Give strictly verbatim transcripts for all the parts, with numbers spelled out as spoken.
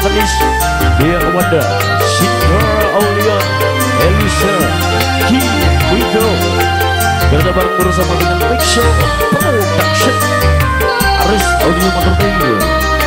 manis Dia Wanda, Sinta Aulia, Elisa, Ki Widow. Berada bareng bersama dengan Pixel Production, Aris Audio Entertainment.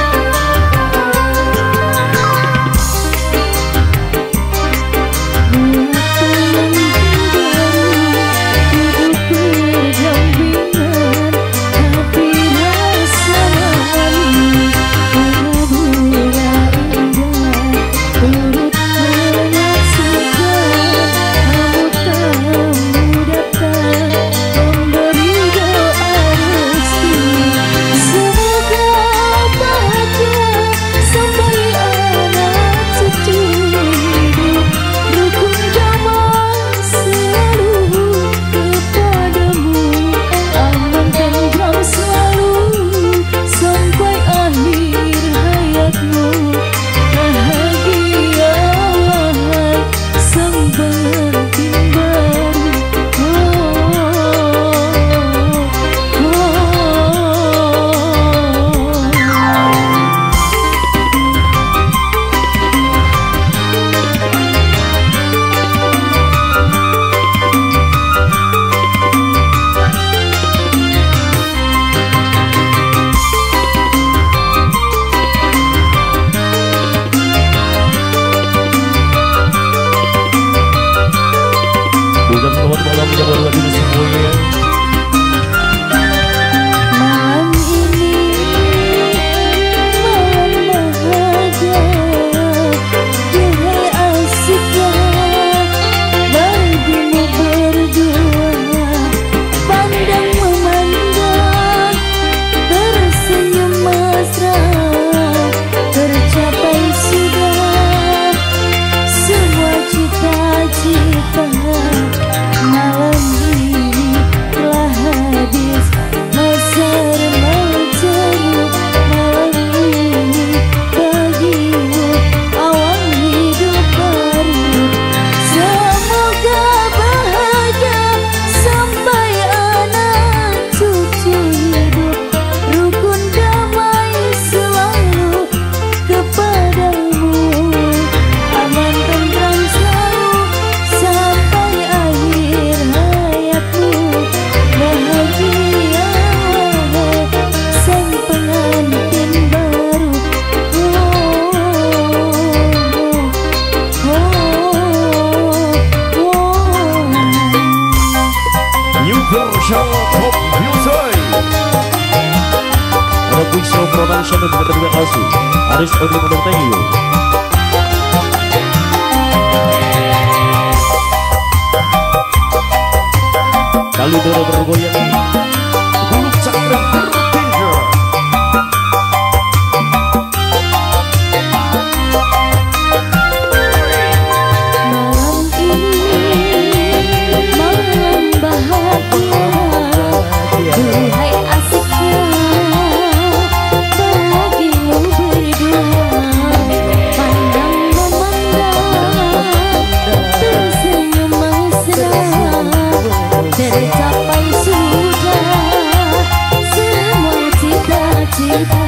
Bukan teman malam yang baru lagi semuanya. Malam ini malam bahagia, duhai asiklah bagimu berdua. Pandang memandang, tersenyum mesra, tercapai sudah semua cita-cita. Malam ini telah habis masa remajamu. Malam ini bagimu awal hidup baru. Semoga bahagia sampai anak cucu hidup. Rukun damai selalu kepadamu. Aman tentram selalu sampai akhir hayatmu. Bahagia sang pengantin baru. Oh, oh, oh. New version Pop Music. Pixel Production dan terima kasih Aris Audio Entertainment. Kali dulu bergoyang bulu cakra bertinja. Malam ini malam bahagia, duhai asiknya bagimu berdua. Pandang memandang, tersenyum mesra, tercapai sudah semua cita-cita.